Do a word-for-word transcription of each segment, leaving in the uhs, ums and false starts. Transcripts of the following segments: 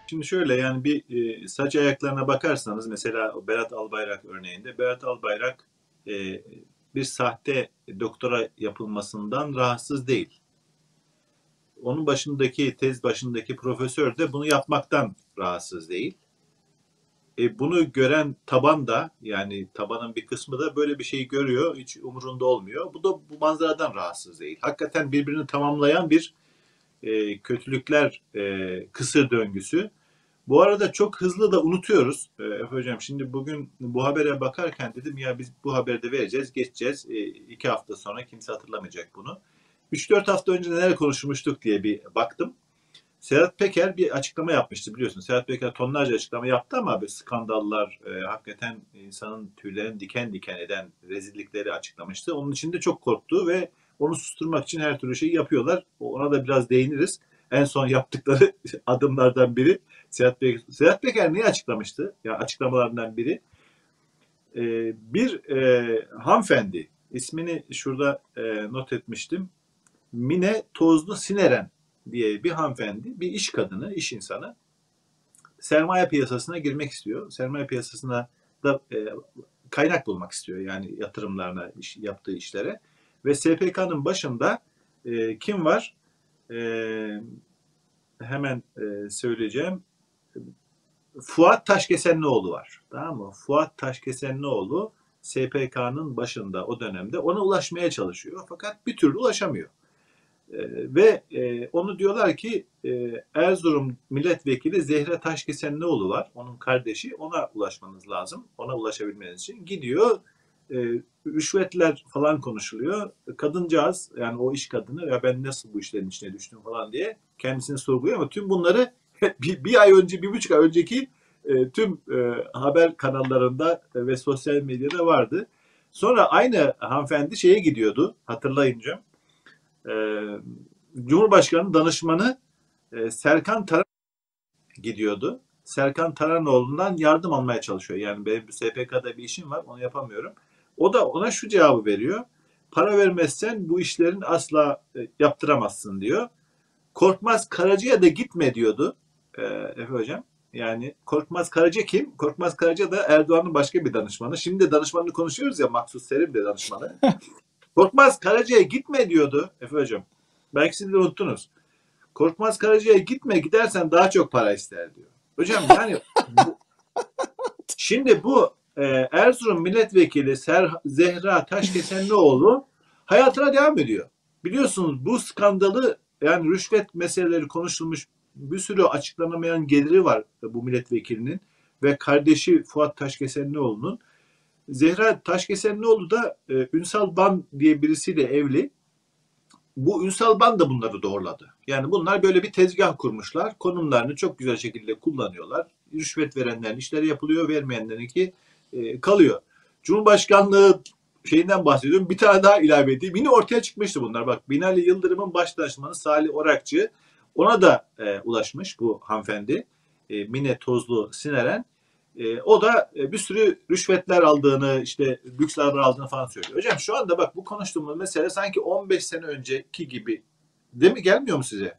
Şimdi şöyle yani bir e, saç ayaklarına bakarsanız mesela o Berat Albayrak örneğinde Berat Albayrak e, bir sahte doktora yapılmasından rahatsız değil. Onun başındaki tez başındaki profesör de bunu yapmaktan rahatsız değil. E, bunu gören taban da yani tabanın bir kısmı da böyle bir şeyi görüyor, hiç umurunda olmuyor. Bu da bu manzaradan rahatsız değil. Hakikaten birbirini tamamlayan bir e, kötülükler e, kısır döngüsü. Bu arada çok hızlı da unutuyoruz. Ee, Efe Hocam şimdi bugün bu habere bakarken dedim ya biz bu haberi de vereceğiz, geçeceğiz. Ee, iki hafta sonra kimse hatırlamayacak bunu. Üç dört hafta önce neler konuşmuştuk diye bir baktım. Sedat Peker bir açıklama yapmıştı biliyorsun. Sedat Peker tonlarca açıklama yaptı ama böyle skandallar, e, hakikaten insanın tüylerini diken diken eden rezillikleri açıklamıştı. Onun için de çok korktu ve onu susturmak için her türlü şeyi yapıyorlar. Ona da biraz değiniriz. En son yaptıkları adımlardan biri Sedat Peker, Sedat Peker neyi açıklamıştı? Ya açıklamalarından biri e, bir e, hanımefendi ismini şurada e, not etmiştim. Mine Tozlu Sineren diye bir hanımefendi, bir iş kadını, iş insanı sermaye piyasasına girmek istiyor. Sermaye piyasasına da e, kaynak bulmak istiyor. Yani yatırımlarına, iş, yaptığı işlere. Ve S P K'nın başında e, kim var? E, hemen e, söyleyeceğim. Fuat Taşkesenlioğlu var. Tamam mı? Fuat Taşkesenlioğlu S P K'nın başında o dönemde ona ulaşmaya çalışıyor. Fakat bir türlü ulaşamıyor. Ee, ve e, onu diyorlar ki e, Erzurum Milletvekili Zehra Taşkesenlioğlu var. Onun kardeşi. Ona ulaşmanız lazım. Ona ulaşabilmeniz için. Gidiyor. E, rüşvetler falan konuşuluyor. Kadıncağız yani o iş kadını ya ben nasıl bu işlerin içine düştüm falan diye kendisini sorguluyor ama tüm bunları bir, bir ay önce, bir buçuk ay önceki e, tüm e, haber kanallarında ve sosyal medyada vardı. Sonra aynı hanımefendi şeye gidiyordu hatırlayınca. E, Cumhurbaşkanı danışmanı e, Serkan Taran gidiyordu. Serkan Taranoğlu'ndan yardım almaya çalışıyor. Yani benim S P K'da bir işim var, onu yapamıyorum. O da ona şu cevabı veriyor. Para vermezsen bu işlerin asla e, yaptıramazsın diyor. Korkmaz Karaca'ya da gitme diyordu e, Efe Hocam. Yani Korkmaz Karaca kim? Korkmaz Karaca da Erdoğan'ın başka bir danışmanı. Şimdi de danışmanını konuşuyoruz ya Maksut Selim de danışmanı. Korkmaz Karaca'ya gitme diyordu Efe Hocam. Belki siz de unuttunuz. Korkmaz Karaca'ya gitme gidersen daha çok para ister diyor. Hocam yani bu, şimdi bu e, Erzurum Milletvekili Ser, Zehra Taşkesenlioğlu hayatına devam ediyor. Biliyorsunuz bu skandalı yani rüşvet meseleleri konuşulmuş bir sürü açıklanamayan geliri var bu milletvekilinin ve kardeşi Fuat Taşkesenlioğlu'nun. Zehra Taşkesenlioğlu da e, Ünsal Ban diye birisiyle evli. Bu Ünsal Ban da bunları doğruladı. Yani bunlar böyle bir tezgah kurmuşlar. Konumlarını çok güzel şekilde kullanıyorlar. Rüşvet verenlerin işleri yapılıyor, vermeyenlerinki e, kalıyor. Cumhurbaşkanlığı şeyinden bahsediyorum. Bir tane daha ilave edeyim. Yine ortaya çıkmıştı bunlar. Bak Binali Yıldırım'ın baş danışmanı Salih Orakçı ona da e, ulaşmış bu hanımefendi. E, Mine Tozlu Sineren. E, o da e, bir sürü rüşvetler aldığını, işte lüks arabalar aldığını falan söylüyor. Hocam şu anda bak bu konuştuğumuz mesele sanki on beş sene önceki gibi değil mi? Gelmiyor mu size?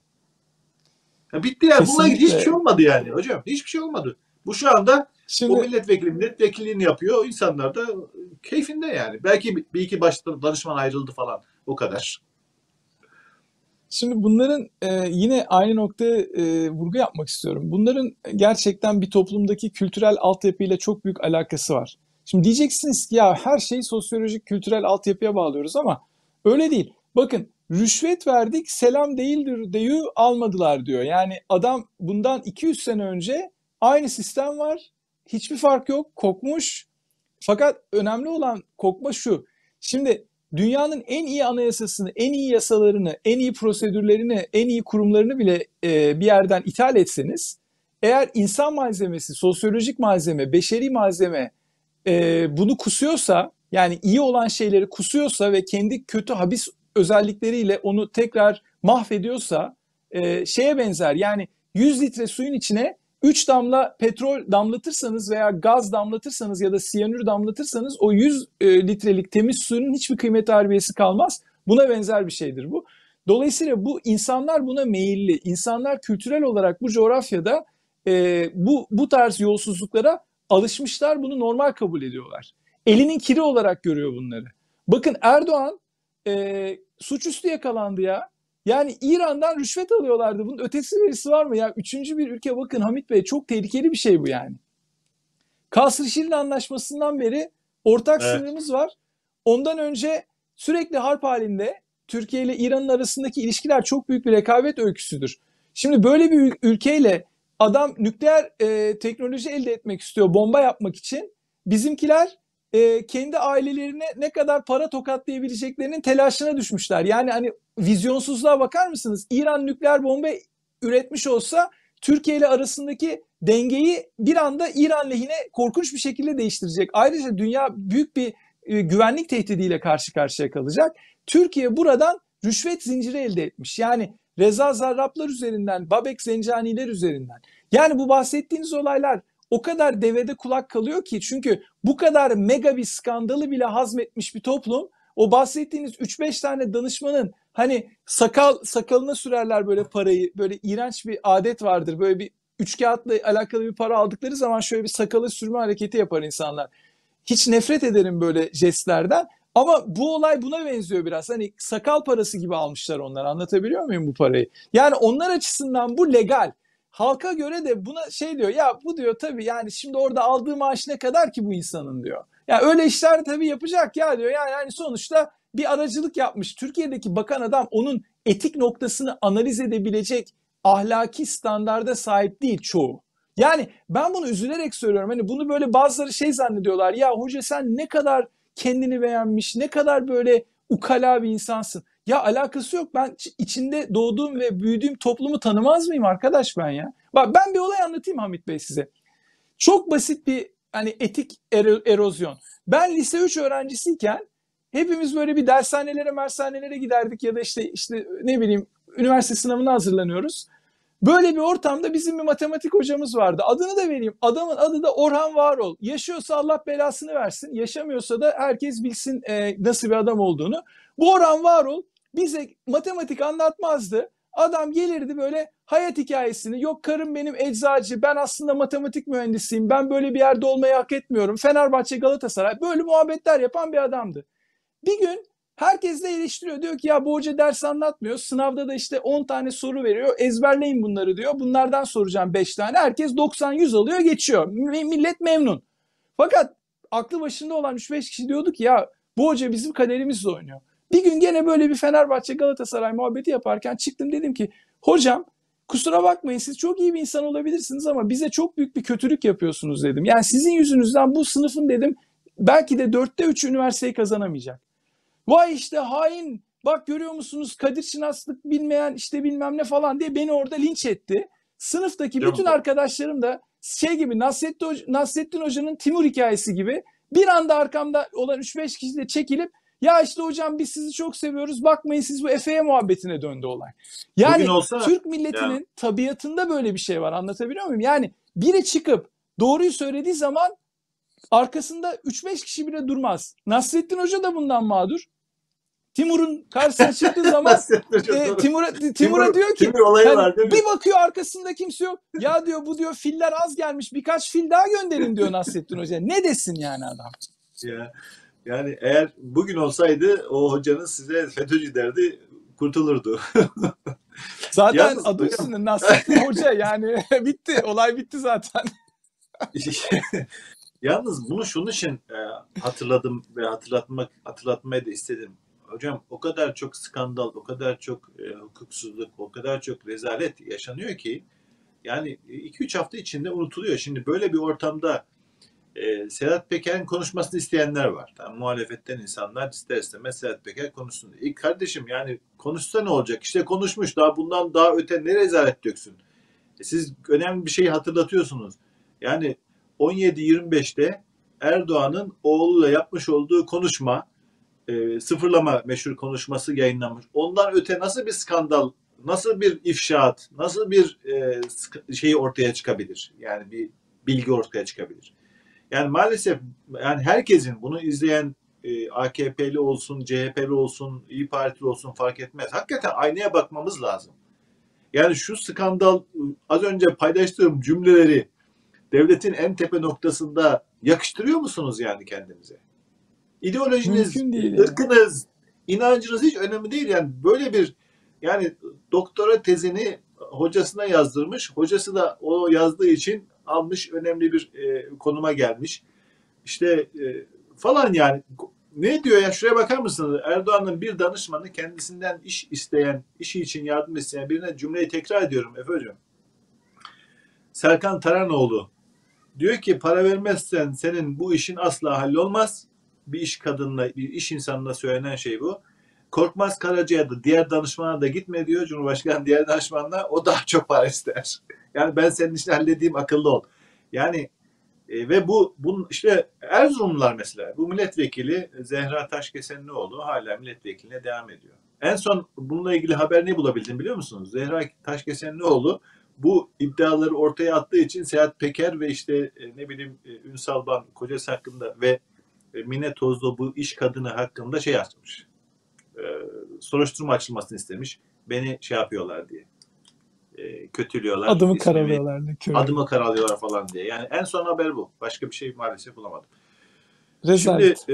Ya bitti ya. Bununla ilgili hiçbir şey Kesinlikle. olmadı yani hocam. Hiçbir şey olmadı. Bu şu anda o Şimdi milletvekili milletvekilliğini yapıyor. O insanlar da keyfinde yani. Belki bir iki baş danışman ayrıldı falan. O kadar. Şimdi bunların e, yine aynı noktaya e, vurgu yapmak istiyorum. Bunların gerçekten bir toplumdaki kültürel altyapıyla çok büyük alakası var. Şimdi diyeceksiniz ki ya her şeyi sosyolojik kültürel altyapıya bağlıyoruz ama öyle değil. Bakın rüşvet verdik selam değildir diyor almadılar diyor. Yani adam bundan iki yüz sene önce aynı sistem var. Hiçbir fark yok. Kokmuş. Fakat önemli olan kokma şu. Şimdi dünyanın en iyi anayasasını, en iyi yasalarını, en iyi prosedürlerini, en iyi kurumlarını bile e, bir yerden ithal etseniz, eğer insan malzemesi, sosyolojik malzeme, beşeri malzeme e, bunu kusuyorsa, yani iyi olan şeyleri kusuyorsa ve kendi kötü habis özellikleriyle onu tekrar mahvediyorsa e, şeye benzer. Yani yüz litre suyun içine üç damla petrol damlatırsanız veya gaz damlatırsanız ya da siyanür damlatırsanız o yüz e, litrelik temiz suyun hiçbir kıymeti harbiyesi kalmaz. Buna benzer bir şeydir bu. Dolayısıyla bu insanlar buna meyilli. İnsanlar kültürel olarak bu coğrafyada e, bu bu tarz yolsuzluklara alışmışlar, bunu normal kabul ediyorlar. Elinin kiri olarak görüyor bunları. Bakın Erdoğan e, suçüstü yakalandı ya. Yani İran'dan rüşvet alıyorlardı. Bunun ötesi verisi var mı ya? Üçüncü bir ülke, bakın Hamit Bey, çok tehlikeli bir şey bu yani. Kasr-ı Anlaşması'ndan beri ortak Evet. sınırımız var. Ondan önce sürekli harp halinde Türkiye ile İran'ın arasındaki ilişkiler çok büyük bir rekabet öyküsüdür. Şimdi böyle bir ülkeyle adam nükleer e, teknoloji elde etmek istiyor bomba yapmak için. Bizimkiler e, kendi ailelerine ne kadar para tokatlayabileceklerinin telaşına düşmüşler. Yani hani vizyonsuzluğa bakar mısınız? İran nükleer bomba üretmiş olsa Türkiye ile arasındaki dengeyi bir anda İran lehine korkunç bir şekilde değiştirecek. Ayrıca dünya büyük bir e, güvenlik tehdidiyle karşı karşıya kalacak. Türkiye buradan rüşvet zinciri elde etmiş. Yani Reza Zarrablar üzerinden, Babek Zencaniler üzerinden. Yani bu bahsettiğiniz olaylar o kadar devede kulak kalıyor ki, çünkü bu kadar mega bir skandalı bile hazmetmiş bir toplum, o bahsettiğiniz üç beş tane danışmanın hani sakal sakalına sürerler böyle parayı, böyle iğrenç bir adet vardır. Böyle bir üç kağıtla alakalı bir para aldıkları zaman şöyle bir sakalı sürme hareketi yapar insanlar. Hiç nefret ederim böyle jestlerden. Ama bu olay buna benziyor biraz. Hani sakal parası gibi almışlar onlar. Anlatabiliyor muyum bu parayı? Yani onlar açısından bu legal. Halka göre de buna şey diyor. Ya bu diyor tabii, yani şimdi orada aldığı maaş ne kadar ki bu insanın diyor. Ya öyle işler tabii yapacak ya diyor. Yani, yani sonuçta bir aracılık yapmış. Türkiye'deki bakan adam onun etik noktasını analiz edebilecek ahlaki standarda sahip değil çoğu. Yani ben bunu üzülerek söylüyorum. Hani bunu böyle bazıları şey zannediyorlar. Ya hoca sen ne kadar kendini beğenmiş, ne kadar böyle ukala bir insansın. Ya alakası yok. Ben içinde doğduğum ve büyüdüğüm toplumu tanımaz mıyım arkadaş ben ya? Bak ben bir olay anlatayım Hamit Bey size. Çok basit bir hani etik ero- erozyon. Ben lise üç öğrencisiyken hepimiz böyle bir dershanelere, mershanelere giderdik ya da işte işte ne bileyim üniversite sınavına hazırlanıyoruz. Böyle bir ortamda bizim bir matematik hocamız vardı. Adını da vereyim. Adamın adı da Orhan Varol. Yaşıyorsa Allah belasını versin. Yaşamıyorsa da herkes bilsin e, nasıl bir adam olduğunu. Bu Orhan Varol bize matematik anlatmazdı. Adam gelirdi böyle hayat hikayesini. Yok karım benim eczacı. Ben aslında matematik mühendisiyim. Ben böyle bir yerde olmayı hak etmiyorum. Fenerbahçe, Galatasaray. Böyle muhabbetler yapan bir adamdı. Bir gün herkes de eleştiriyor. Diyor ki ya bu hoca ders anlatmıyor. Sınavda da işte on tane soru veriyor. Ezberleyin bunları diyor. Bunlardan soracağım beş tane. Herkes doksan yüz alıyor, geçiyor. Millet memnun. Fakat aklı başında olan üç beş kişi diyordu ki ya bu hoca bizim kaderimizle oynuyor. Bir gün gene böyle bir Fenerbahçe Galatasaray muhabbeti yaparken çıktım, dedim ki hocam kusura bakmayın, siz çok iyi bir insan olabilirsiniz ama bize çok büyük bir kötülük yapıyorsunuz dedim. Yani sizin yüzünüzden bu sınıfın dedim belki de dörtte üçü üniversiteyi kazanamayacak. Vay işte hain, bak görüyor musunuz Kadir Şinaslık bilmeyen işte bilmem ne falan diye beni orada linç etti. Sınıftaki bütün arkadaşlarım da şey gibi Nasrettin, Hoca, Nasrettin Hoca'nın Timur hikayesi gibi bir anda arkamda olan üç beş kişi de çekilip ya işte hocam biz sizi çok seviyoruz bakmayın siz bu Efe'ye muhabbetine döndü olay. Bugün Yani olsa Türk ya, milletinin tabiatında böyle bir şey var, anlatabiliyor muyum? Yani biri çıkıp doğruyu söylediği zaman arkasında üç beş kişi bile durmaz. Nasrettin Hoca da bundan mağdur. Timur'un karşısına çıktığı zaman Nasrettin Hoca e, doğru. Timur'a Timur'a Timur, diyor ki Timur olayı hani var değil mi? bir bakıyor arkasında kimse yok. Ya diyor bu diyor filler az gelmiş, birkaç fil daha gönderin diyor Nasrettin Hoca. Ne desin yani adam? Ya, yani eğer bugün olsaydı o hocanın size FETÖ'cü derdi, kurtulurdu. Zaten Yalnız adı hocam üstünde Nasrettin Hoca, yani bitti. Olay bitti zaten. yalnız bunu şunun için e, hatırladım ve hatırlatmak hatırlatmayı da istedim. Hocam o kadar çok skandal, o kadar çok e, hukuksuzluk, o kadar çok rezalet yaşanıyor ki yani iki üç hafta içinde unutuluyor. Şimdi böyle bir ortamda e, Sedat Peker'in konuşmasını isteyenler var. Tamam, muhalefetten insanlar ister istemez Sedat Peker konuşsun. İlk kardeşim yani konuşsa ne olacak? İşte konuşmuş, daha bundan daha öte ne rezalet döksün. E, siz önemli bir şeyi hatırlatıyorsunuz. Yani on yedi yirmi beşte Erdoğan'ın oğluyla yapmış olduğu konuşma, e, sıfırlama meşhur konuşması yayınlanmış. Ondan öte nasıl bir skandal, nasıl bir ifşaat, nasıl bir e, şey ortaya çıkabilir? Yani bir bilgi ortaya çıkabilir. Yani maalesef yani herkesin bunu izleyen e, A K P'li olsun, C H P'li olsun, İyi Partili olsun fark etmez. Hakikaten aynaya bakmamız lazım. Yani şu skandal, az önce paylaştığım cümleleri devletin en tepe noktasında yakıştırıyor musunuz yani kendinize? İdeolojiniz, Mümkün değil ya. ırkınız, inancınız hiç önemli değil. Yani böyle bir, yani doktora tezini hocasına yazdırmış. Hocası da o yazdığı için almış, önemli bir e, konuma gelmiş. İşte e, falan yani. Ne diyor ya? Şuraya bakar mısınız? Erdoğan'ın bir danışmanı kendisinden iş isteyen, işi için yardım isteyen birine, cümleyi tekrar ediyorum Efe Hocam. Serkan Taranoğlu diyor ki para vermezsen senin bu işin asla hallolmaz. Bir iş kadınına, bir iş insanına söylenen şey bu. Korkmaz Karaca'ya da, diğer danışmana da gitme diyor Cumhurbaşkanı, diğer danışmanına, o daha çok para ister. Yani ben senin işini halledeyim, akıllı ol. Yani e, ve bu bunun işte Erzurumlular mesela. Bu milletvekili Zehra Taşkesenlioğlu hala milletvekiline devam ediyor. En son bununla ilgili haber ne bulabildim biliyor musunuz? Zehra Taşkesenlioğlu bu iddiaları ortaya attığı için Sedat Peker ve işte e, ne bileyim e, Ünsal Ban kocası hakkında ve e, Mine Tozlu bu iş kadını hakkında şey açmış. E, soruşturma açılmasını istemiş. Beni şey yapıyorlar diye. E, kötülüyorlar. Adımı İsmimi, karalıyorlardı, adımı köreliyor. karalıyorlar falan diye. Yani en son haber bu. Başka bir şey maalesef bulamadım. Şimdi Rezalet. e,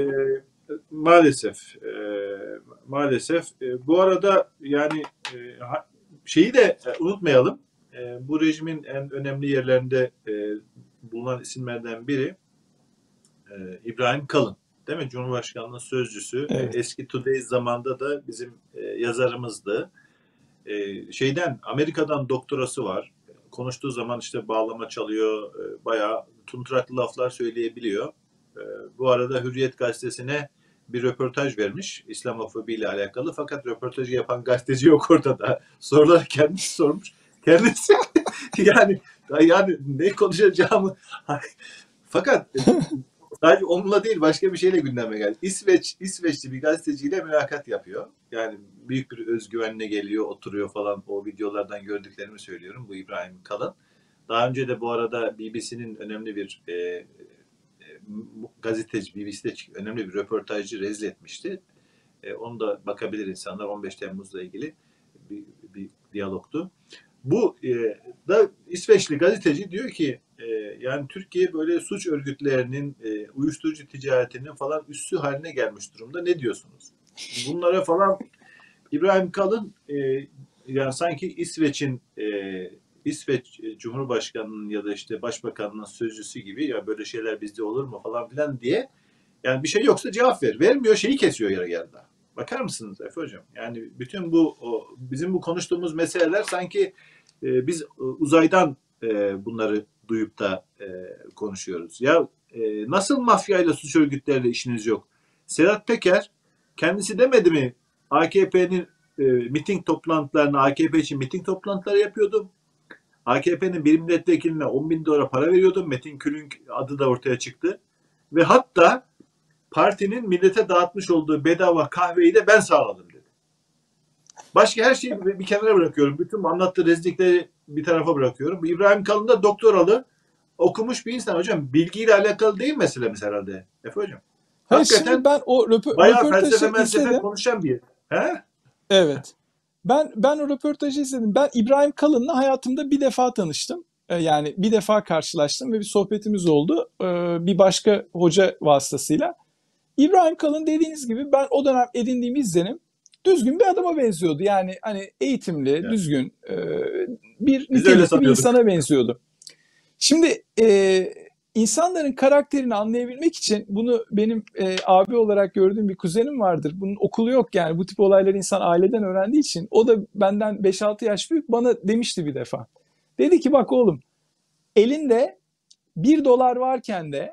maalesef e, maalesef e, bu arada yani e, şeyi de e, unutmayalım. E, bu rejimin en önemli yerlerinde e, bulunan isimlerden biri e, İbrahim Kalın. Değil mi? Cumhurbaşkanlığı sözcüsü. E, Evet. eski Today zamanında da bizim e, yazarımızdı. E, şeyden, Amerika'dan doktorası var. Konuştuğu zaman işte bağlama çalıyor. E, bayağı tuntraklı laflar söyleyebiliyor. E, bu arada Hürriyet gazetesine bir röportaj vermiş İslamofobi ile alakalı. Fakat röportajı yapan gazeteci yok ortada. Soruları kendisi sormuş. Kendisi yani yani ne konuşacağımı fakat sadece onunla değil, başka bir şeyle gündeme geldi. İsveç, İsveçli bir gazeteciyle mülakat yapıyor. Yani büyük bir özgüvenle geliyor, oturuyor falan. O videolardan gördüklerimi söylüyorum. Bu İbrahim Kalın. Daha önce de bu arada B B C'nin önemli bir e, e, gazeteci, B B C'de önemli bir röportajcı rezil etmişti. E, onu da bakabilir insanlar. on beş Temmuz'la ilgili bir, bir diyalogtu. Bu e, da İsveçli gazeteci diyor ki e, yani Türkiye böyle suç örgütlerinin, e, uyuşturucu ticaretinin falan üssü haline gelmiş durumda. Ne diyorsunuz? Bunlara falan İbrahim Kalın e, yani sanki İsveç'in e, İsveç Cumhurbaşkanı'nın ya da işte Başbakanı'nın sözcüsü gibi, ya böyle şeyler bizde olur mu falan filan diye, yani bir şey yoksa cevap ver. Vermiyor, şeyi kesiyor yarı yarıda. Bakar mısınız Efe Hocam? Yani bütün bu o, bizim bu konuştuğumuz meseleler sanki e, biz e, uzaydan e, bunları duyup da e, konuşuyoruz. Ya e, nasıl mafyayla, suç örgütleriyle işiniz yok? Sedat Peker kendisi demedi mi A K P'nin e, miting toplantılarına, A K P için miting toplantıları yapıyordum. A K P'nin bir milletvekiline on bin dolara para veriyordum. Metin Külünk adı da ortaya çıktı. Ve hatta partinin millete dağıtmış olduğu bedava kahveyi de ben sağladım dedi. Başka her şeyi bir kenara bırakıyorum. Bütün anlattığı rezillikleri bir tarafa bırakıyorum. Bu İbrahim Kalın da doktoralı, okumuş bir insan hocam. Bilgiyle alakalı değil meselemiz herhalde. Efe hocam. Hayır, şimdi Hakikaten ben o röpo- bayağı felsefe röportajı melsefe izledim. konuşan bir. He? Evet. Ben ben o röportajı izledim. Ben İbrahim Kalın'la hayatımda bir defa tanıştım. Ee, Yani bir defa karşılaştım ve bir sohbetimiz oldu. Ee, Bir başka hoca vasıtasıyla. İbrahim Kalın, dediğiniz gibi, ben o dönem edindiğim izlenim düzgün bir adama benziyordu. Yani hani eğitimli, Yani, düzgün, e, bir biz öyle nitelikli bir sanıyorduk. insana benziyordu. Şimdi e, insanların karakterini anlayabilmek için, bunu benim e, abi olarak gördüğüm bir kuzenim vardır. Bunun okulu yok yani. Bu tip olayları insan aileden öğrendiği için. O da benden beş altı yaş büyük, bana demişti bir defa. Dedi ki bak oğlum, elinde bir dolar varken de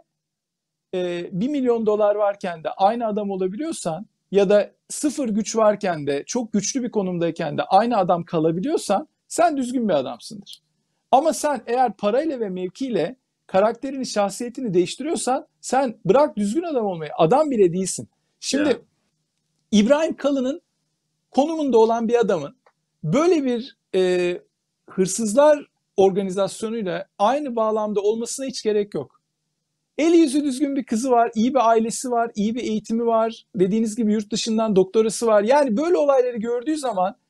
e, bir milyon dolar varken de aynı adam olabiliyorsan, ya da sıfır güç varken de çok güçlü bir konumdayken de aynı adam kalabiliyorsan sen düzgün bir adamsındır. Ama sen eğer parayla ve mevkiyle karakterini, şahsiyetini değiştiriyorsan sen bırak düzgün adam olmayı, adam bile değilsin. Ya. Şimdi İbrahim Kalın'ın konumunda olan bir adamın böyle bir e, hırsızlar organizasyonuyla aynı bağlamda olmasına hiç gerek yok. Eli yüzü düzgün bir kızı var, iyi bir ailesi var, iyi bir eğitimi var. Dediğiniz gibi yurt dışından doktorası var. Yani böyle olayları gördüğü zaman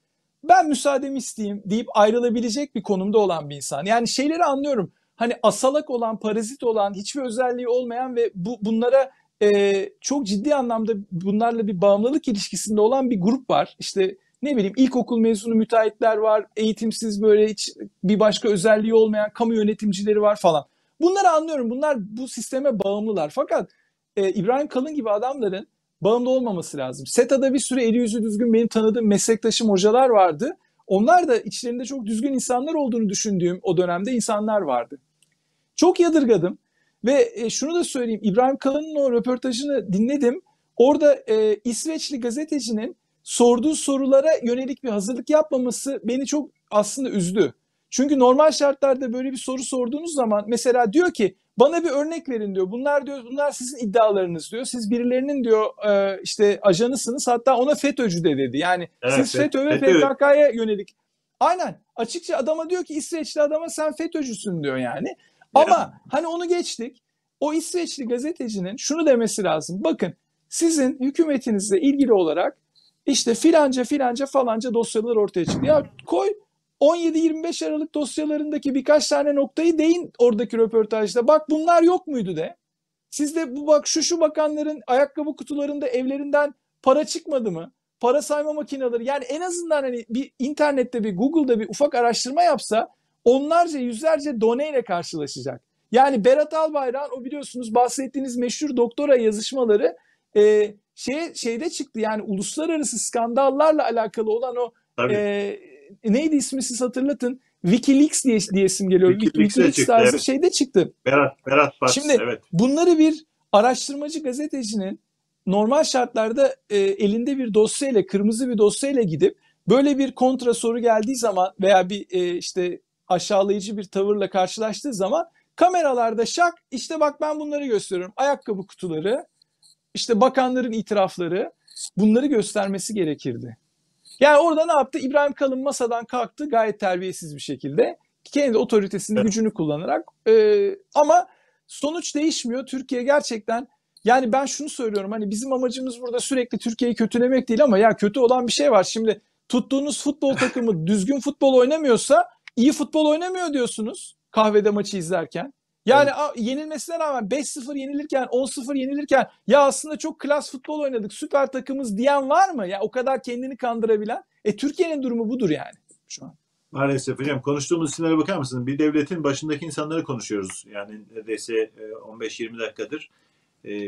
ben müsaademi isteyeyim deyip ayrılabilecek bir konumda olan bir insan. Yani şeyleri anlıyorum. Hani asalak olan, parazit olan, hiçbir özelliği olmayan ve bu bunlara e, çok ciddi anlamda bunlarla bir bağımlılık ilişkisinde olan bir grup var. İşte ne bileyim ilkokul mezunu müteahhitler var, eğitimsiz böyle hiç bir başka özelliği olmayan kamu yönetimcileri var falan. Bunları anlıyorum. Bunlar bu sisteme bağımlılar. Fakat e, İbrahim Kalın gibi adamların bağımlı olmaması lazım. SETA'da bir sürü eli yüzü düzgün benim tanıdığım meslektaşım hocalar vardı. Onlar da içlerinde çok düzgün insanlar olduğunu düşündüğüm o dönemde insanlar vardı. Çok yadırgadım ve e, şunu da söyleyeyim, İbrahim Kalın'ın o röportajını dinledim. Orada e, İsveçli gazetecinin sorduğu sorulara yönelik bir hazırlık yapmaması beni çok aslında üzdü. Çünkü normal şartlarda böyle bir soru sorduğunuz zaman mesela diyor ki bana bir örnek verin diyor. Bunlar diyor bunlar sizin iddialarınız diyor. Siz birilerinin diyor e, işte ajanısınız, hatta ona FETÖ'cü de dedi. Yani Evet, siz FETÖ ve FETÖ. P K K'ya yönelik. Aynen, açıkça adama diyor ki İsveçli adama sen FETÖ'cüsün diyor yani. Yani, Ama hani onu geçtik. O İsveçli gazetecinin şunu demesi lazım. Bakın sizin hükümetinizle ilgili olarak işte filanca filanca falanca dosyalar ortaya çıktı. Ya koy on yedi yirmi beş Aralık dosyalarındaki birkaç tane noktayı değin oradaki röportajda. Bak bunlar yok muydu de. Sizde bu bak şu şu bakanların ayakkabı kutularında evlerinden para çıkmadı mı? Para sayma makineleri, yani en azından hani bir internette bir Google'da bir ufak araştırma yapsa onlarca yüzlerce doneyle karşılaşacak. Yani Berat Albayrak'ın o biliyorsunuz bahsettiğiniz meşhur doktora yazışmaları e, şey, şeyde çıktı, yani uluslararası skandallarla alakalı olan o tabii. e, neydi ismi siz hatırlatın, Wikileaks diye, diye isim geliyor. Wikileaks'e Wikileaks çıktı, tarzı evet. şeyde çıktı. Berat, Berat Baks, Şimdi evet. bunları bir araştırmacı gazetecinin normal şartlarda e, elinde bir dosyayla, kırmızı bir dosyayla gidip böyle bir kontra soru geldiği zaman veya bir e, işte aşağılayıcı bir tavırla karşılaştığı zaman kameralarda şak işte bak ben bunları gösteriyorum. Ayakkabı kutuları, işte bakanların itirafları, bunları göstermesi gerekirdi. Yani orada ne yaptı? İbrahim Kalın masadan kalktı gayet terbiyesiz bir şekilde. Kendi otoritesini, Evet. gücünü kullanarak. Ee, ama sonuç değişmiyor. Türkiye gerçekten, yani ben şunu söylüyorum, hani bizim amacımız burada sürekli Türkiye'yi kötülemek değil ama ya kötü olan bir şey var. Şimdi tuttuğunuz futbol takımı düzgün futbol oynamıyorsa iyi futbol oynamıyor diyorsunuz kahvede maçı izlerken. Yani Evet. yenilmesine rağmen beş sıfır yenilirken, on sıfır yenilirken ya aslında çok klas futbol oynadık, süper takımız diyen var mı? Ya o kadar kendini kandırabilen. E Türkiye'nin durumu budur yani şu an. Maalesef hocam, konuştuğumuz isimlere bakar mısınız? Bir devletin başındaki insanları konuşuyoruz. Yani neredeyse on beş yirmi dakikadır. Ee,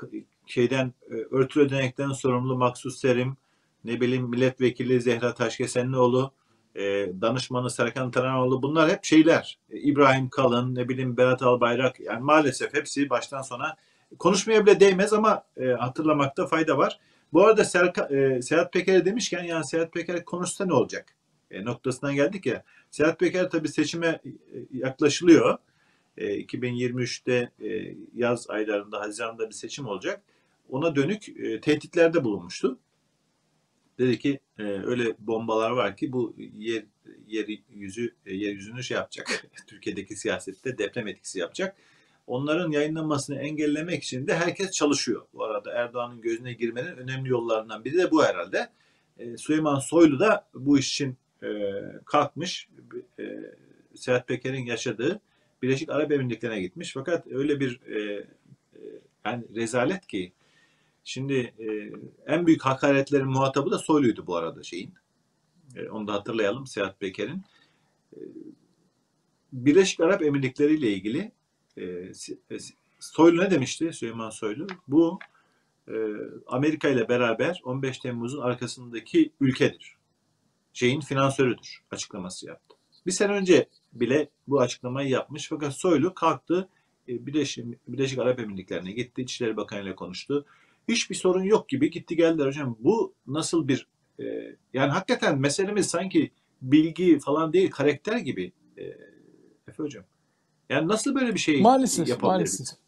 şeyden örtülü ödenekten sorumlu Maksut Serim, ne bileyim milletvekili Zehra Taşkesenlioğlu, e, danışmanı Serkan Taranoğlu, bunlar hep şeyler. E, İbrahim Kalın, ne bileyim Berat Albayrak, yani maalesef hepsi baştan sona konuşmaya bile değmez ama e, hatırlamakta fayda var. Bu arada Serka, e, Sedat Peker'e demişken, yani Sedat Peker konuşsa ne olacak? E, noktasından geldik ya. Sedat Peker tabii seçime e, yaklaşılıyor. E, iki bin yirmi üçte e, yaz aylarında, Haziran'da bir seçim olacak. Ona dönük e, tehditlerde bulunmuştu. Dedi ki e, öyle bombalar var ki bu yer, yer yüzü e, yeryüzünü şey yapacak. Türkiye'deki siyasette deprem etkisi yapacak. Onların yayınlanmasını engellemek için de herkes çalışıyor. Bu arada Erdoğan'ın gözüne girmenin önemli yollarından biri de bu herhalde. E, Süleyman Soylu da bu iş için e, kalkmış. E, Sedat Peker'in yaşadığı Birleşik Arap Emirlikleri'ne gitmiş. Fakat öyle bir e, e, yani rezalet ki, şimdi e, en büyük hakaretlerin muhatabı da Soylu'ydu bu arada şeyin. E, onu da hatırlayalım, Sedat Peker'in. E, Birleşik Arap Emirlikleri ile ilgili e, Soylu ne demişti, Süleyman Soylu? Bu e, Amerika ile beraber on beş Temmuz'un arkasındaki ülkedir. Şeyin finansörüdür açıklaması yaptı. Bir sene önce bile bu açıklamayı yapmış, fakat Soylu kalktı Birleşik, Birleşik Arap Emirlikleri'ne gitti, İçişleri Bakanı ile konuştu. Hiçbir sorun yok gibi gitti geldiler hocam. Bu nasıl bir e, yani hakikaten meselemiz sanki bilgi falan değil, karakter gibi e, Efe hocam. Yani nasıl böyle bir şey Maalesef, maalesef. yapabiliriz?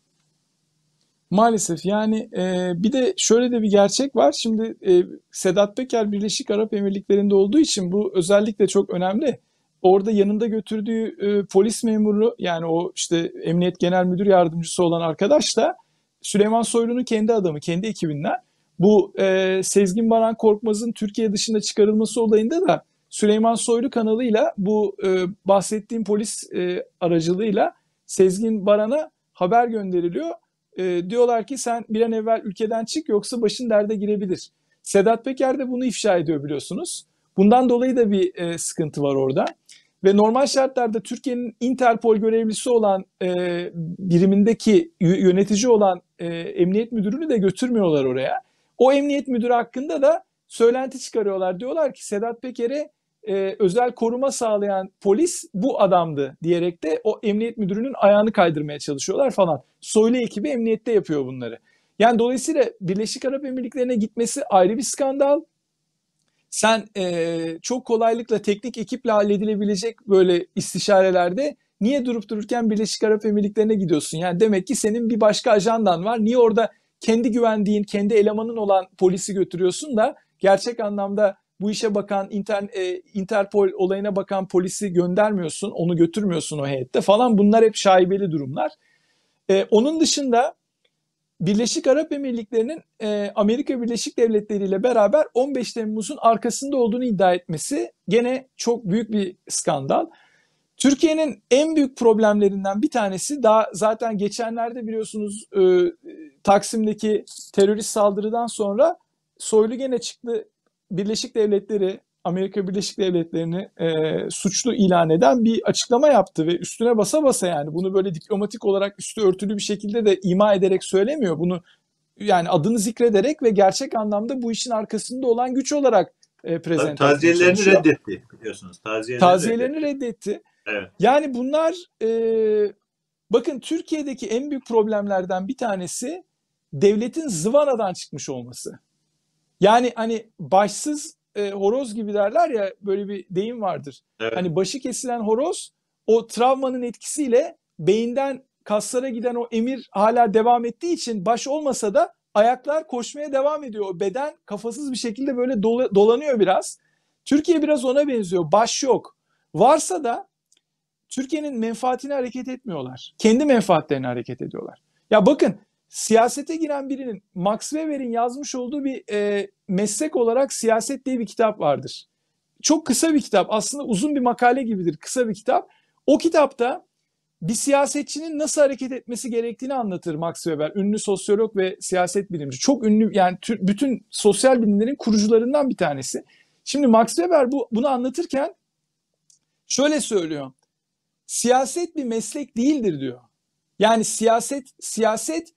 Maalesef yani e, bir de şöyle de bir gerçek var. Şimdi e, Sedat Peker Birleşik Arap Emirlikleri'nde olduğu için bu özellikle çok önemli. Orada yanında götürdüğü e, polis memuru, yani o işte Emniyet Genel Müdür Yardımcısı olan arkadaş da Süleyman Soylu'nun kendi adamı, kendi ekibinden. Bu e, Sezgin Baran Korkmaz'ın Türkiye dışına çıkarılması olayında da Süleyman Soylu kanalıyla bu e, bahsettiğim polis e, aracılığıyla Sezgin Baran'a haber gönderiliyor. E, diyorlar ki sen bir an evvel ülkeden çık yoksa başın derde girebilir. Sedat Peker de bunu ifşa ediyor biliyorsunuz. Bundan dolayı da bir e, sıkıntı var orada. Ve normal şartlarda Türkiye'nin Interpol görevlisi olan e, birimindeki yönetici olan e, emniyet müdürünü de götürmüyorlar oraya. O emniyet müdürü hakkında da söylenti çıkarıyorlar. Diyorlar ki Sedat Peker'e e, özel koruma sağlayan polis bu adamdı diyerek de o emniyet müdürünün ayağını kaydırmaya çalışıyorlar falan. Soylu ekibi emniyette yapıyor bunları. Yani dolayısıyla Birleşik Arap Emirlikleri'ne gitmesi ayrı bir skandal. Sen e, çok kolaylıkla teknik ekiple halledilebilecek böyle istişarelerde niye durup dururken Birleşik Arap Emirlikleri'ne gidiyorsun? Yani demek ki senin bir başka ajandan var. Niye orada kendi güvendiğin, kendi elemanın olan polisi götürüyorsun da gerçek anlamda bu işe bakan, Inter, e, Interpol olayına bakan polisi göndermiyorsun, onu götürmüyorsun o heyette falan. Bunlar hep şaibeli durumlar. E, onun dışında Birleşik Arap Emirlikleri'nin e, Amerika Birleşik Devletleri ile beraber on beş Temmuz'un arkasında olduğunu iddia etmesi gene çok büyük bir skandal. Türkiye'nin en büyük problemlerinden bir tanesi daha zaten geçenlerde biliyorsunuz e, Taksim'deki terörist saldırıdan sonra Soylu gene çıktı Birleşik Devletleri, Amerika Birleşik Devletleri'ni e, suçlu ilan eden bir açıklama yaptı ve üstüne basa basa yani bunu böyle diplomatik olarak üstü örtülü bir şekilde de ima ederek söylemiyor. Bunu yani adını zikrederek ve gerçek anlamda bu işin arkasında olan güç olarak e, prezent etmeye Taziyelerini çalışıyor. reddetti biliyorsunuz. Taziyelerini, Taziyelerini reddetti. reddetti. Evet. Yani bunlar e, bakın Türkiye'deki en büyük problemlerden bir tanesi devletin zıvanadan çıkmış olması. Yani hani başsız e, horoz gibi derler ya böyle bir deyim vardır. Evet. Hani başı kesilen horoz o travmanın etkisiyle beyinden kaslara giden o emir hala devam ettiği için baş olmasa da ayaklar koşmaya devam ediyor. O beden kafasız bir şekilde böyle dola, dolanıyor biraz. Türkiye biraz ona benziyor. Baş yok. Varsa da Türkiye'nin menfaatine hareket etmiyorlar. Kendi menfaatlerine hareket ediyorlar. Ya bakın siyasete giren birinin Max Weber'in yazmış olduğu bir e, meslek olarak Siyaset diye bir kitap vardır. Çok kısa bir kitap. Aslında uzun bir makale gibidir. Kısa bir kitap. O kitapta bir siyasetçinin nasıl hareket etmesi gerektiğini anlatır Max Weber. Ünlü sosyolog ve siyaset bilimci. Çok ünlü yani tü, bütün sosyal bilimlerin kurucularından bir tanesi. Şimdi Max Weber bu, bunu anlatırken şöyle söylüyor. Siyaset bir meslek değildir diyor. Yani siyaset siyaset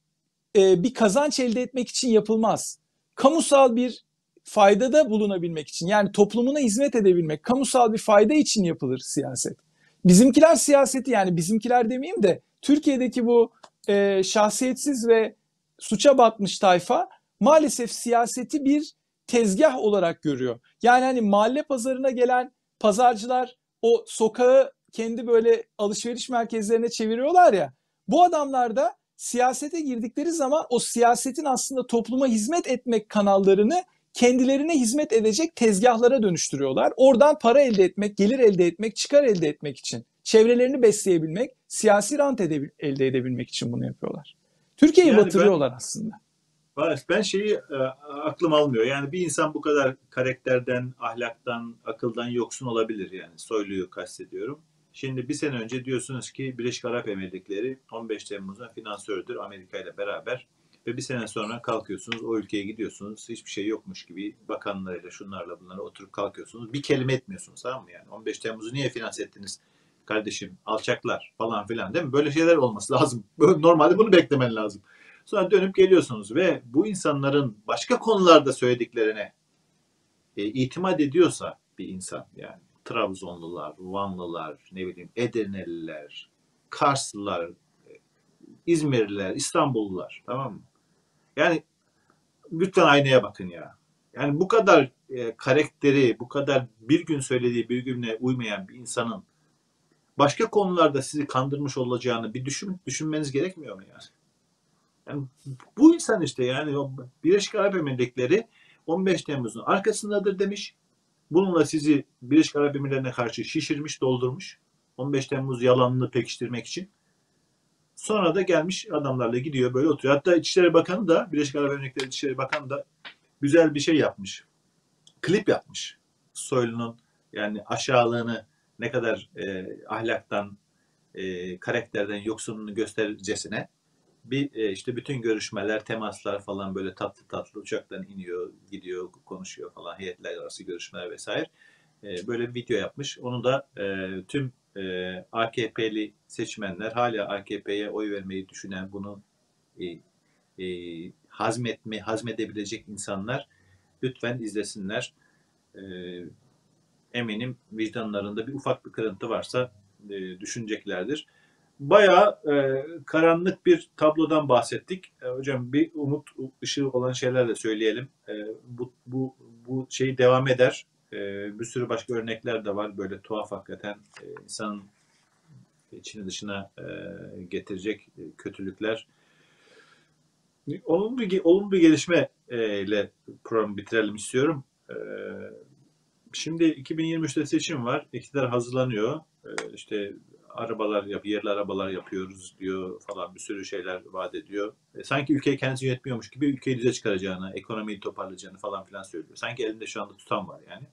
e, bir kazanç elde etmek için yapılmaz. Kamusal bir faydada bulunabilmek için yani toplumuna hizmet edebilmek, kamusal bir fayda için yapılır siyaset. Bizimkiler siyaseti yani bizimkiler demeyeyim de Türkiye'deki bu e, şahsiyetsiz ve suça batmış tayfa maalesef siyaseti bir tezgah olarak görüyor. Yani hani mahalle pazarına gelen pazarcılar o sokağı kendi böyle alışveriş merkezlerine çeviriyorlar ya. Bu adamlar da siyasete girdikleri zaman o siyasetin aslında topluma hizmet etmek kanallarını kendilerine hizmet edecek tezgahlara dönüştürüyorlar. Oradan para elde etmek, gelir elde etmek, çıkar elde etmek için, çevrelerini besleyebilmek, siyasi rant edebil- elde edebilmek için bunu yapıyorlar. Türkiye'yi Yani batırıyorlar ben, aslında. Ben şeyi e, aklım almıyor. Yani bir insan bu kadar karakterden, ahlaktan, akıldan yoksun olabilir yani. Soylu'yu kastediyorum. Şimdi bir sene önce diyorsunuz ki Birleşik Arap Emirlikleri on beş Temmuz'un finansörüdür Amerika ile beraber. Ve bir sene sonra kalkıyorsunuz, o ülkeye gidiyorsunuz. Hiçbir şey yokmuş gibi bakanlarıyla, şunlarla bunlara oturup kalkıyorsunuz. Bir kelime etmiyorsunuz, tamam mı yani? on beş Temmuz'u niye finanse ettiniz kardeşim? Alçaklar falan filan değil mi? Böyle şeyler olması lazım. Normalde bunu beklemen lazım. Sonra dönüp geliyorsunuz ve bu insanların başka konularda söylediklerine e, itimat ediyorsa bir insan yani Trabzonlular, Vanlılar, ne bileyim Edirneliler, Karslılar, İzmirliler, İstanbullular, tamam mı? Yani lütfen aynaya bakın ya. Yani bu kadar e, karakteri, bu kadar bir gün söylediği bir güne uymayan bir insanın başka konularda sizi kandırmış olacağını bir düşün, düşünmeniz gerekmiyor mu yani? Yani bu insan işte yani Birleşik Arap Emirlikleri on beş Temmuz'un arkasındadır demiş. Bununla sizi Birleşik Arap Emirlikleri'ne karşı şişirmiş, doldurmuş. on beş Temmuz yalanını pekiştirmek için. Sonra da gelmiş adamlarla gidiyor böyle oturuyor. Hatta İçişleri Bakanı da Birleşik Arap Emirlikleri İçişleri Bakanı da güzel bir şey yapmış. Klip yapmış. Soylu'nun Yani aşağılığını ne kadar e, ahlaktan, e, karakterden yoksunluğunu göstericesine bir e, işte bütün görüşmeler, temaslar falan böyle tatlı tatlı uçaktan iniyor, gidiyor, konuşuyor falan, heyetler arası görüşmeler vesaire. E, böyle bir video yapmış. Onu da e, tüm e, A K P'li seçmenler, hala A K P'ye oy vermeyi düşünen, bunu e, e, hazmetme, hazmedebilecek insanlar lütfen izlesinler. E, Eminim vicdanlarında bir ufak bir kırıntı varsa e, düşüneceklerdir. Bayağı e, karanlık bir tablodan bahsettik. E, hocam bir umut ışığı olan şeyler de söyleyelim. E, bu, bu, bu şey devam eder. E, bir sürü başka örnekler de var. Böyle tuhaf hakikaten e, insanın içini dışına e, getirecek e, kötülükler. Olumlu bir, olumlu bir gelişme e, ile programı bitirelim istiyorum. E, Şimdi iki bin yirmi üçte seçim var. İktidar hazırlanıyor. Ee, işte arabalar yap, yerli arabalar yapıyoruz diyor falan, bir sürü şeyler vaat ediyor. E, sanki ülkeyi kendisi yönetmiyormuş gibi ülkeyi düze çıkaracağını, ekonomiyi toparlayacağını falan filan söylüyor. Sanki elinde şu anda tutan var yani.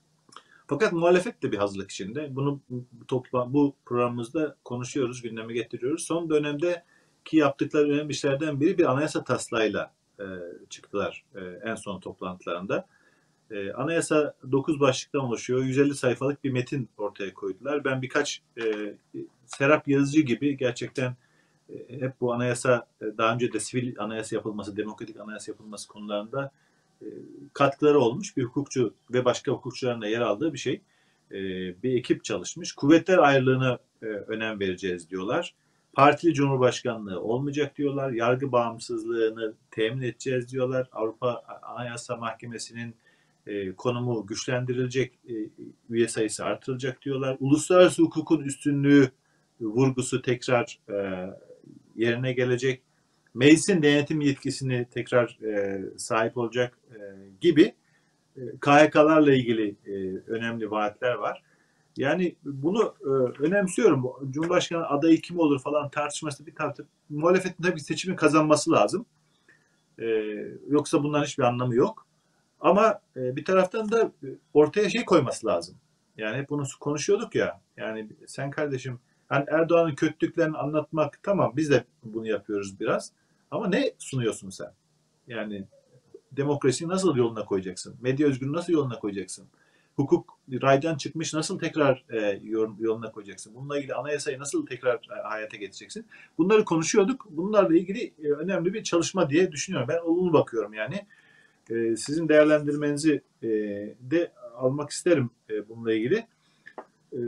Fakat muhalefet de bir hazırlık içinde. Bunu topla, bu programımızda konuşuyoruz, gündeme getiriyoruz. Son dönemde ki yaptıkları önemli işlerden biri bir anayasa taslağıyla e, çıktılar e, en son toplantılarında. E, anayasa dokuz başlıktan oluşuyor. yüz elli sayfalık bir metin ortaya koydular. Ben birkaç e, Serap Yazıcı gibi gerçekten e, hep bu anayasa, e, daha önce de sivil anayasa yapılması, demokratik anayasa yapılması konularında e, katkıları olmuş bir hukukçu ve başka hukukçuların da yer aldığı bir şey. E, bir ekip çalışmış. Kuvvetler ayrılığına e, önem vereceğiz diyorlar. Partili Cumhurbaşkanlığı olmayacak diyorlar. Yargı bağımsızlığını temin edeceğiz diyorlar. Avrupa Anayasa Mahkemesi'nin e, konumu güçlendirilecek, e, üye sayısı artırılacak diyorlar. Uluslararası hukukun üstünlüğü vurgusu tekrar e, yerine gelecek. Meclisin denetim yetkisini tekrar e, sahip olacak e, gibi e, K H K'larla ilgili e, önemli vaatler var. Yani bunu e, önemsiyorum. Cumhurbaşkanı adayı kim olur falan tartışması bir tartışma. Muhalefetin tabii seçimi kazanması lazım. E, Yoksa bunların hiçbir anlamı yok. Ama e, bir taraftan da ortaya şey koyması lazım. Yani hep bunu konuşuyorduk ya. Yani sen kardeşim, hani Erdoğan'ın kötülüklerini anlatmak tamam, biz de bunu yapıyoruz biraz. Ama ne sunuyorsun sen? Yani demokrasiyi nasıl yoluna koyacaksın? Medya özgürlüğünü nasıl yoluna koyacaksın? Hukuk raydan çıkmış, nasıl tekrar e, yoluna koyacaksın? Bununla ilgili anayasayı nasıl tekrar e, hayata getireceksin? Bunları konuşuyorduk. Bunlarla ilgili e, önemli bir çalışma diye düşünüyorum. Ben olumlu bakıyorum yani. E, sizin değerlendirmenizi e, de almak isterim e, bununla ilgili. E,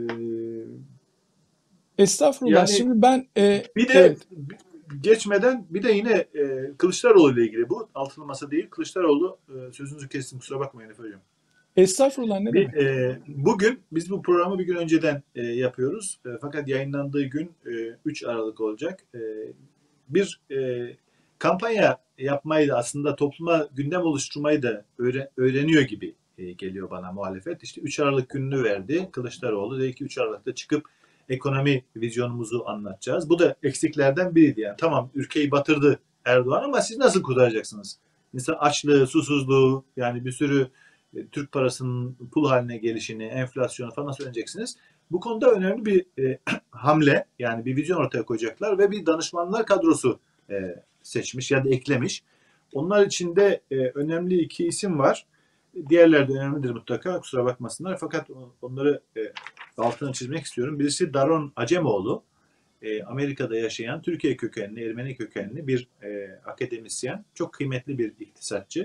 Estağfurullah. Yani Şimdi ben e, bir de evet. geçmeden bir de yine e, Kılıçdaroğlu ile ilgili, bu altılı masa değil. Kılıçdaroğlu, e, sözünüzü kestim, kusura bakmayın Efe Hocam. Estağfurullah ne Bir, demek? e, bugün biz bu programı bir gün önceden e, yapıyoruz. E, fakat yayınlandığı gün e, üç Aralık olacak. E, bir e, kampanya yapmayı da, aslında topluma gündem oluşturmayı da öğre- öğreniyor gibi e, geliyor bana muhalefet. İşte üç Aralık gününü verdi Kılıçdaroğlu. Dedi ki üç Aralık'ta çıkıp ekonomi vizyonumuzu anlatacağız. Bu da eksiklerden biriydi yani. Tamam, ülkeyi batırdı Erdoğan ama siz nasıl kurtaracaksınız? İnsan açlığı, susuzluğu, yani bir sürü e, Türk parasının pul haline gelişini, enflasyonu falan nasıl öneceksiniz? Bu konuda önemli bir e, hamle, yani bir vizyon ortaya koyacaklar ve bir danışmanlar kadrosu e, seçmiş ya da eklemiş. Onlar içinde e, önemli iki isim var. Diğerleri de önemlidir mutlaka, kusura bakmasınlar. Fakat onları e, altını çizmek istiyorum. Birisi Daron Acemoğlu, e, Amerika'da yaşayan Türkiye kökenli, Ermeni kökenli bir e, akademisyen. Çok kıymetli bir iktisatçı.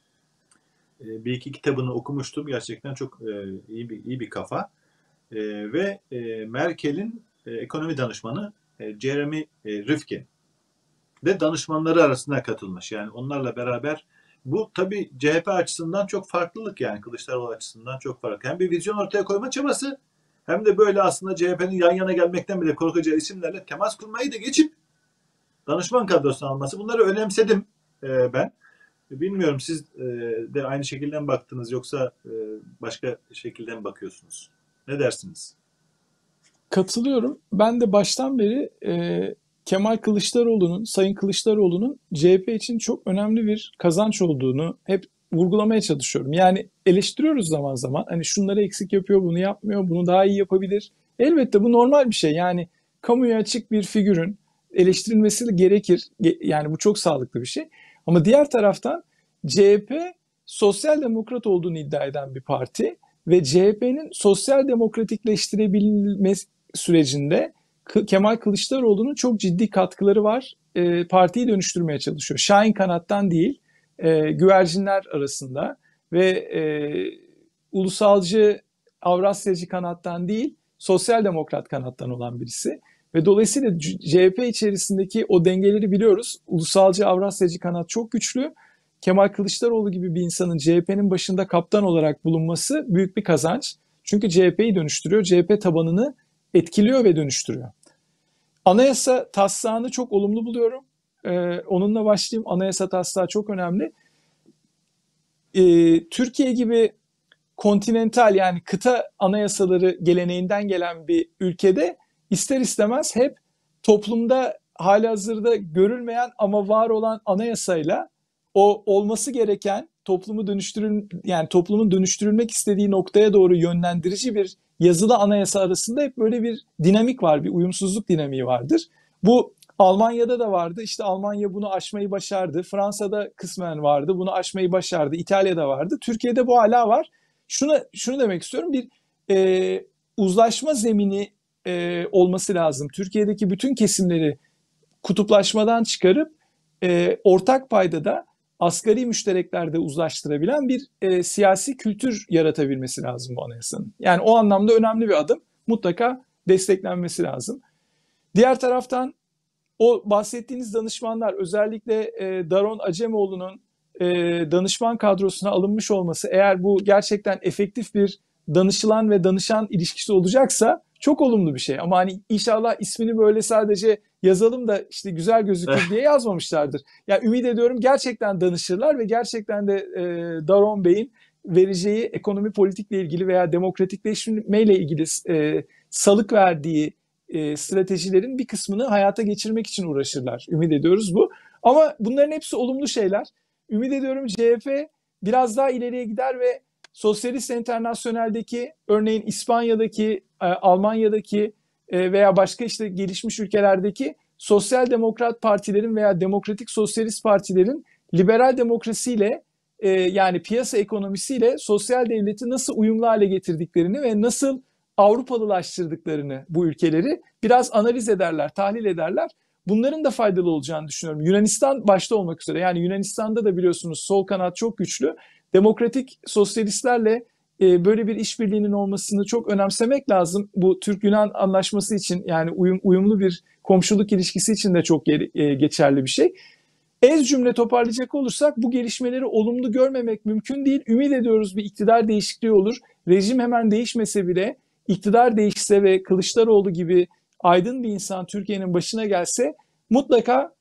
E, bir iki kitabını okumuştum. Gerçekten çok e, iyi bir iyi bir kafa. E, ve e, Merkel'in e, ekonomi danışmanı e, Jeremy e, Rifkin ve danışmanları arasına katılmış. Yani onlarla beraber, bu tabii C H P açısından çok farklılık, yani Kılıçdaroğlu açısından çok farklı. Hem bir vizyon ortaya koyma çabası, hem de böyle aslında C H P'nin yan yana gelmekten bile korkacağı isimlerle temas kurmayı da geçip danışman kadrosuna alması. Bunları önemsedim e, ben. Bilmiyorum, siz e, de aynı şekilde mi baktınız, yoksa e, başka şekilde mi bakıyorsunuz? Ne dersiniz? Katılıyorum. Ben de baştan beri e, Kemal Kılıçdaroğlu'nun, Sayın Kılıçdaroğlu'nun C H P için çok önemli bir kazanç olduğunu hep vurgulamaya çalışıyorum. Yani eleştiriyoruz zaman zaman. Hani şunları eksik yapıyor, bunu yapmıyor, bunu daha iyi yapabilir. Elbette bu normal bir şey. Yani kamuya açık bir figürün eleştirilmesi gerekir. Yani bu çok sağlıklı bir şey. Ama diğer taraftan C H P sosyal demokrat olduğunu iddia eden bir parti ve C H P'nin sosyal demokratikleştirebilme sürecinde Kemal Kılıçdaroğlu'nun çok ciddi katkıları var. E, partiyi dönüştürmeye çalışıyor. Şahin kanattan değil, e, güvercinler arasında ve e, ulusalcı, Avrasyacı kanattan değil, sosyal demokrat kanattan olan birisi. Ve dolayısıyla C H P içerisindeki o dengeleri biliyoruz. Ulusalcı, Avrasyacı kanat çok güçlü. Kemal Kılıçdaroğlu gibi bir insanın C H P'nin başında kaptan olarak bulunması büyük bir kazanç. Çünkü C H P'yi dönüştürüyor, C H P tabanını etkiliyor ve dönüştürüyor. Anayasa taslağını çok olumlu buluyorum. Ee, onunla başlayayım. Anayasa taslağı çok önemli. Ee, Türkiye gibi kontinental yani kıta anayasaları geleneğinden gelen bir ülkede ister istemez hep toplumda halihazırda görülmeyen ama var olan anayasayla o olması gereken toplumu dönüştürül yani toplumun dönüştürülmek istediği noktaya doğru yönlendirici bir yazılı anayasa arasında hep böyle bir dinamik var, bir uyumsuzluk dinamiği vardır. Bu Almanya'da da vardı. İşte Almanya bunu aşmayı başardı. Fransa'da kısmen vardı. Bunu aşmayı başardı. İtalya'da vardı. Türkiye'de bu hala var. Şunu şunu demek istiyorum. Bir e, uzlaşma zemini e, olması lazım. Türkiye'deki bütün kesimleri kutuplaşmadan çıkarıp e, ortak paydada asgari müştereklerde uzlaştırabilen bir e, siyasi kültür yaratabilmesi lazım bu anayasanın. Yani o anlamda önemli bir adım. Mutlaka desteklenmesi lazım. Diğer taraftan o bahsettiğiniz danışmanlar özellikle e, Daron Acemoğlu'nun e, danışman kadrosuna alınmış olması eğer bu gerçekten efektif bir danışılan ve danışan ilişkisi olacaksa çok olumlu bir şey. Ama hani inşallah ismini böyle sadece yazalım da işte güzel gözükür diye yazmamışlardır. Yani ümit ediyorum gerçekten danışırlar ve gerçekten de e, Daron Bey'in vereceği ekonomi politikle ilgili veya demokratikleşmeyle ilgili e, salık verdiği e, stratejilerin bir kısmını hayata geçirmek için uğraşırlar. Ümit ediyoruz bu. Ama bunların hepsi olumlu şeyler. Ümit ediyorum C H P biraz daha ileriye gider ve Sosyalist Enternasyonel'deki örneğin İspanya'daki, e, Almanya'daki e, veya başka işte gelişmiş ülkelerdeki sosyal demokrat partilerin veya demokratik sosyalist partilerin liberal demokrasiyle e, yani piyasa ekonomisiyle sosyal devleti nasıl uyumlu hale getirdiklerini ve nasıl Avrupalılaştırdıklarını bu ülkeleri biraz analiz ederler, tahlil ederler. Bunların da faydalı olacağını düşünüyorum. Yunanistan başta olmak üzere. Yani Yunanistan'da da biliyorsunuz sol kanat çok güçlü. Demokratik sosyalistlerle e, böyle bir işbirliğinin olmasını çok önemsemek lazım. Bu Türk-Yunan anlaşması için yani uyum, uyumlu bir komşuluk ilişkisi için de çok geri, e, geçerli bir şey. Ez cümle toparlayacak olursak bu gelişmeleri olumlu görmemek mümkün değil. Ümit ediyoruz bir iktidar değişikliği olur. Rejim hemen değişmese bile iktidar değişse ve Kılıçdaroğlu gibi aydın bir insan Türkiye'nin başına gelse mutlaka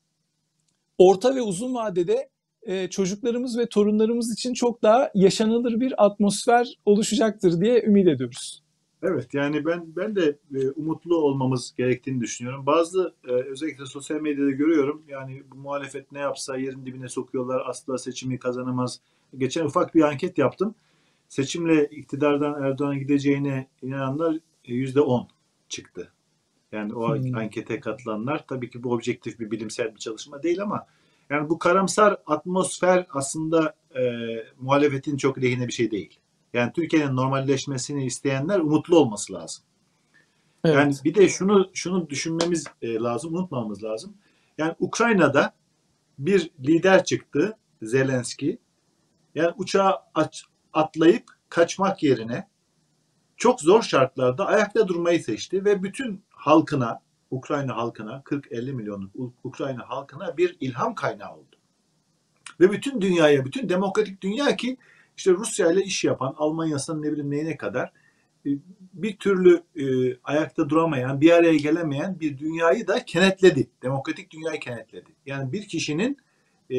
orta ve uzun vadede e, çocuklarımız ve torunlarımız için çok daha yaşanılır bir atmosfer oluşacaktır diye ümit ediyoruz. Evet, yani ben ben de e, umutlu olmamız gerektiğini düşünüyorum. Bazı e, özellikle sosyal medyada görüyorum. Yani bu muhalefet ne yapsa yerin dibine sokuyorlar. Asla seçimi kazanamaz. Geçen ufak bir anket yaptım. Seçimle iktidardan Erdoğan'a gideceğine inananlar e, yüzde on çıktı. Yani o Hmm. ankete katılanlar, tabii ki bu objektif bir bilimsel bir çalışma değil ama yani bu karamsar atmosfer aslında e, muhalefetin çok lehine bir şey değil. Yani Türkiye'nin normalleşmesini isteyenler umutlu olması lazım. Yani Evet. bir de şunu şunu düşünmemiz e, lazım, unutmamamız lazım. Yani Ukrayna'da bir lider çıktı, Zelenski. Yani uçağa aç, atlayıp kaçmak yerine çok zor şartlarda ayakta durmayı seçti ve bütün halkına, Ukrayna halkına, kırk elli milyonluk Ukrayna halkına bir ilham kaynağı oldu. Ve bütün dünyaya, bütün demokratik dünya ki işte Rusya ile iş yapan, Almanya'sının ne bileyim neyine kadar bir türlü e, ayakta duramayan, bir araya gelemeyen bir dünyayı da kenetledi. Demokratik dünyayı kenetledi. Yani bir kişinin e,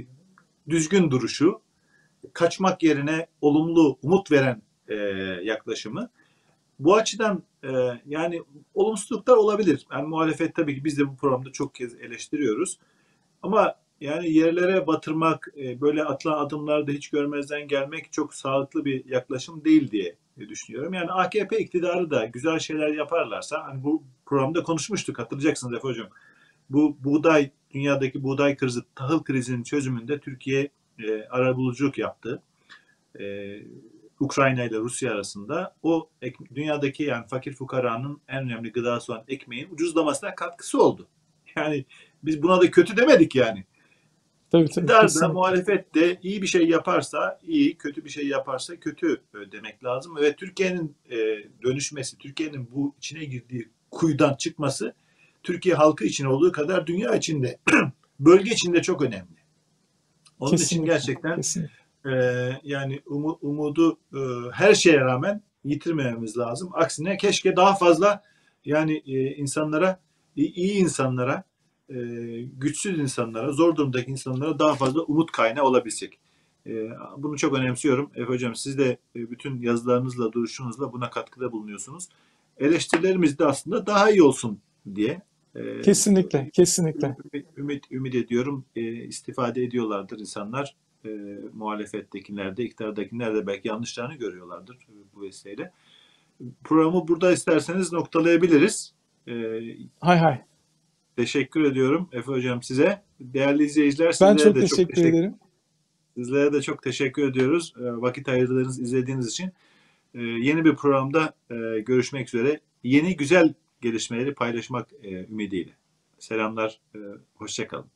düzgün duruşu, kaçmak yerine olumlu, umut veren e, yaklaşımı. Bu açıdan e, yani olumsuzluklar olabilir. Yani muhalefet tabii ki biz de bu programda çok kez eleştiriyoruz. Ama Yani yerlere batırmak, e, böyle atılan adımlarda hiç görmezden gelmek çok sağlıklı bir yaklaşım değil diye düşünüyorum. Yani A K P iktidarı da güzel şeyler yaparlarsa, hani bu programda konuşmuştuk, hatırlayacaksınız Efe Hocam. Bu buğday, dünyadaki buğday krizi, tahıl krizinin çözümünde Türkiye e, arabuluculuk yaptı. E, Ukrayna ile Rusya arasında o ek, dünyadaki yani fakir fukaranın en önemli gıdası olan ekmeğin ucuzlamasına katkısı oldu. Yani biz buna da kötü demedik yani. Tabii tabii, İktidar da kesinlikle. muhalefet de iyi bir şey yaparsa iyi, kötü bir şey yaparsa kötü demek lazım. Ve Türkiye'nin e, dönüşmesi, Türkiye'nin bu içine girdiği kuyudan çıkması Türkiye halkı için olduğu kadar dünya içinde, bölge içinde çok önemli. Onun için Kesinlikle. gerçekten Kesinlikle. e, yani umu, umudu e, her şeye rağmen yitirmememiz lazım. Aksine keşke daha fazla yani e, insanlara, iyi insanlara, e, güçsüz insanlara, zor durumdaki insanlara daha fazla umut kaynağı olabilsek. E, bunu çok önemsiyorum. Efe Hocam, siz de e, bütün yazılarınızla, duruşunuzla buna katkıda bulunuyorsunuz. Eleştirilerimiz de aslında daha iyi olsun diye e, Kesinlikle. Kesinlikle. ümit, ümit, ümit ediyorum. E, istifade ediyorlardır insanlar. E, muhalefettekiler de, iktidardakiler de belki yanlışlarını görüyorlardır e, bu vesileyle. Programı burada isterseniz noktalayabiliriz. E, Hay hay. Teşekkür ediyorum Efe Hocam size. Değerli izleyiciler, Ben sizlere çok de çok teşekkür teşekkür ederim. sizlere de çok teşekkür ediyoruz. E, vakit ayırdığınız, izlediğiniz için. E, yeni bir programda e, görüşmek üzere. Yeni güzel gelişmeleri paylaşmak e, ümidiyle. Selamlar, e, hoşça kalın.